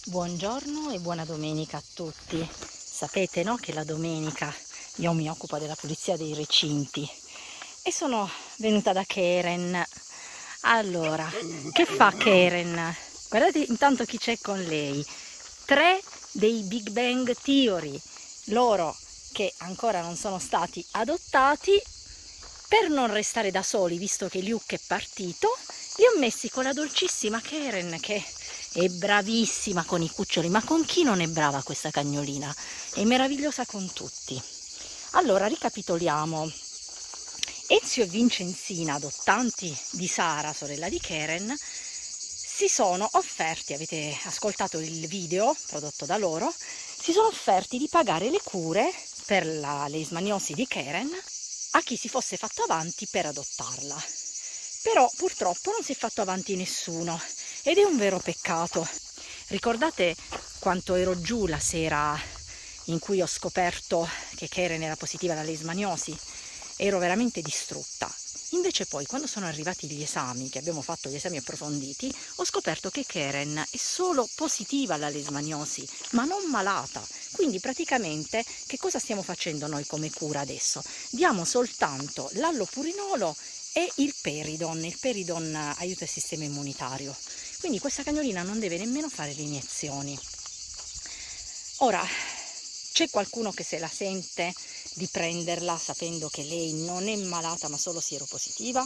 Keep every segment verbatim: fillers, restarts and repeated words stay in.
Buongiorno e buona domenica a tutti. Sapete, no, che la domenica io mi occupo della pulizia dei recinti e sono venuta da Keren. Allora, che fa Keren? Guardate intanto chi c'è con lei. Tre dei Big Bang Theory, loro che ancora non sono stati adottati, per non restare da soli, visto che Luke è partito, li ho messi con la dolcissima Keren, che è bravissima con i cuccioli. Ma con chi non è brava questa cagnolina? È meravigliosa con tutti. Allora, ricapitoliamo. Ezio e Vincenzina, adottanti di Sara, sorella di Keren, si sono offerti, avete ascoltato il video prodotto da loro, si sono offerti di pagare le cure per la leishmaniosi di Keren a chi si fosse fatto avanti per adottarla. Però purtroppo non si è fatto avanti nessuno ed è un vero peccato. Ricordate quanto ero giù la sera in cui ho scoperto che Keren era positiva alla leishmaniosi? Ero veramente distrutta. Invece poi, quando sono arrivati gli esami, che abbiamo fatto gli esami approfonditi, ho scoperto che Keren è solo positiva alla leishmaniosi, ma non malata. Quindi praticamente che cosa stiamo facendo noi come cura adesso? Diamo soltanto l'allopurinolo e il peridon. Il peridon aiuta il sistema immunitario. Quindi questa cagnolina non deve nemmeno fare le iniezioni. Ora, c'è qualcuno che se la sente di prenderla sapendo che lei non è malata ma solo sieropositiva?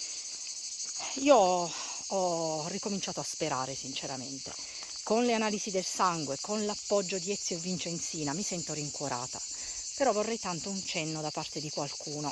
Io ho ricominciato a sperare sinceramente. Con le analisi del sangue, con l'appoggio di Ezio e Vincenzina mi sento rincuorata, però vorrei tanto un cenno da parte di qualcuno.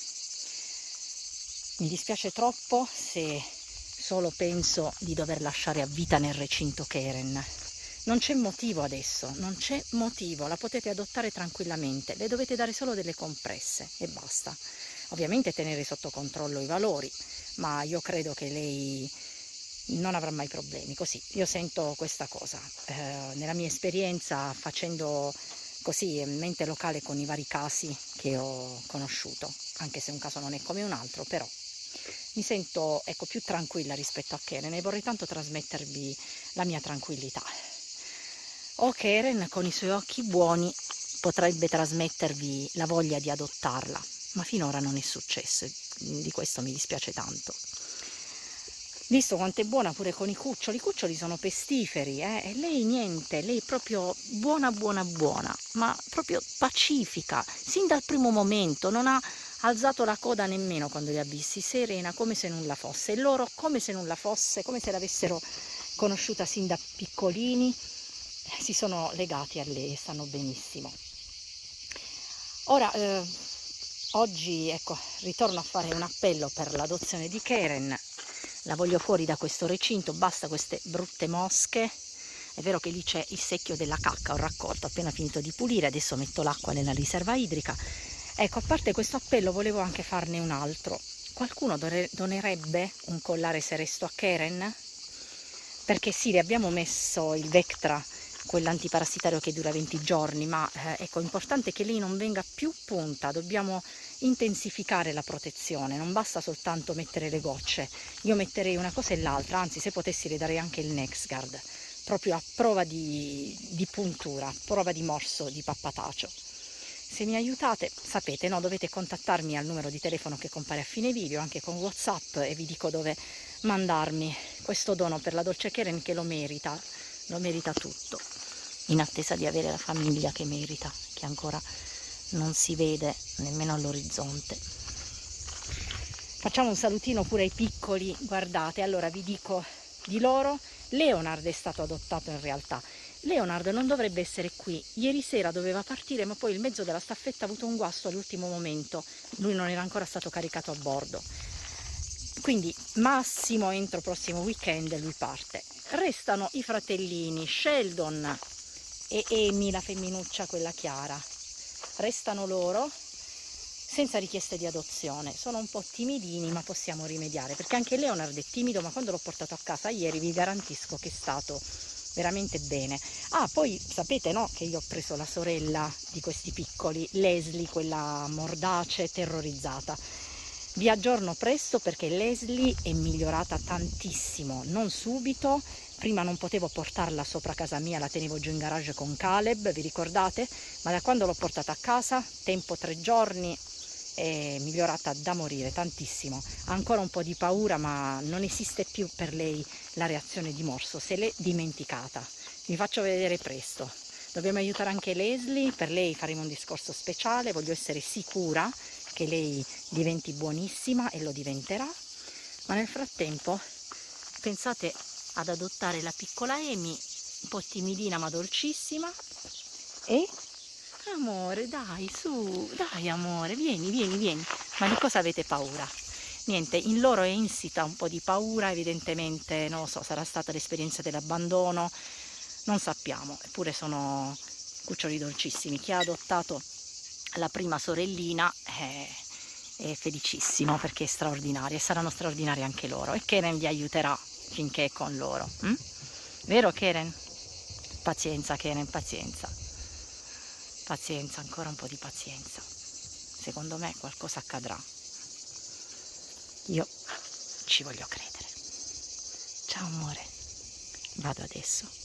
Mi dispiace troppo se solo penso di dover lasciare a vita nel recinto Keren. Non c'è motivo adesso, non c'è motivo, la potete adottare tranquillamente, le dovete dare solo delle compresse e basta. Ovviamente tenere sotto controllo i valori, ma io credo che lei non avrà mai problemi, così. Io sento questa cosa, eh, nella mia esperienza facendo così mente locale con i vari casi che ho conosciuto, anche se un caso non è come un altro, però mi sento, ecco, più tranquilla rispetto a Keren e vorrei tanto trasmettervi la mia tranquillità. O Keren con i suoi occhi buoni potrebbe trasmettervi la voglia di adottarla, ma finora non è successo e di questo mi dispiace tanto. Visto quanto è buona pure con i cuccioli, i cuccioli sono pestiferi, eh? E lei niente, lei è proprio buona buona buona, ma proprio pacifica, sin dal primo momento, non ha alzato la coda nemmeno quando li ha visti, serena come se nulla fosse, e loro come se nulla fosse, come se l'avessero conosciuta sin da piccolini, si sono legati a lei e stanno benissimo. Ora, eh, oggi ecco, ritorno a fare un appello per l'adozione di Keren. La voglio fuori da questo recinto, basta queste brutte mosche. È vero che lì c'è il secchio della cacca, ho raccolto, appena finito di pulire, adesso metto l'acqua nella riserva idrica. Ecco, a parte questo appello volevo anche farne un altro. Qualcuno donerebbe un collare seresto a Keren? Perché sì, le abbiamo messo il Vectra, quell'antiparassitario che dura venti giorni, ma eh, ecco, è importante che lei non venga più punta, dobbiamo intensificare la protezione, non basta soltanto mettere le gocce. Io metterei una cosa e l'altra, anzi se potessi le darei anche il NexGard, proprio a prova di, di puntura, a prova di morso di pappatacio. Se mi aiutate, sapete, no, dovete contattarmi al numero di telefono che compare a fine video, anche con WhatsApp, e vi dico dove mandarmi questo dono per la dolce Keren che lo merita, lo merita tutto, in attesa di avere la famiglia che merita, che ancora non si vede nemmeno all'orizzonte. Facciamo un salutino pure ai piccoli, guardate, allora vi dico di loro, Leonard è stato adottato in realtà. Leonard non dovrebbe essere qui, ieri sera doveva partire, ma poi il mezzo della staffetta ha avuto un guasto all'ultimo momento, lui non era ancora stato caricato a bordo. Quindi massimo entro prossimo weekend lui parte. Restano i fratellini Sheldon e Amy, la femminuccia, quella chiara. Restano loro senza richieste di adozione. Sono un po' timidini, ma possiamo rimediare, perché anche Leonard è timido, ma quando l'ho portato a casa ieri vi garantisco che è stato veramente bene. Ah, poi sapete, no, che io ho preso la sorella di questi piccoli, Leslie, quella mordace, terrorizzata. Vi aggiorno presto perché Leslie è migliorata tantissimo, non subito. Prima non potevo portarla sopra casa mia, la tenevo giù in garage con Caleb, vi ricordate? Ma da quando l'ho portata a casa, tempo tre giorni, è migliorata da morire, tantissimo. Ha ancora un po' di paura, ma non esiste più per lei la reazione di morso, se l'è dimenticata. Vi faccio vedere presto. Dobbiamo aiutare anche Leslie, per lei faremo un discorso speciale, voglio essere sicura che lei diventi buonissima e lo diventerà. Ma nel frattempo pensate ad adottare la piccola Amy, un po' timidina ma dolcissima. E amore, dai, su, dai amore, vieni, vieni, vieni. Ma di cosa avete paura? Niente, in loro è insita un po' di paura, evidentemente, non lo so, sarà stata l'esperienza dell'abbandono, non sappiamo, eppure sono cuccioli dolcissimi. Chi ha adottato la prima sorellina è, è felicissimo perché è straordinaria e saranno straordinari anche loro, e Keren vi aiuterà finché è con loro. hm? Vero Keren? Pazienza Keren, pazienza. Pazienza, ancora un po' di pazienza. Secondo me qualcosa accadrà. Io ci voglio credere. Ciao amore, vado adesso.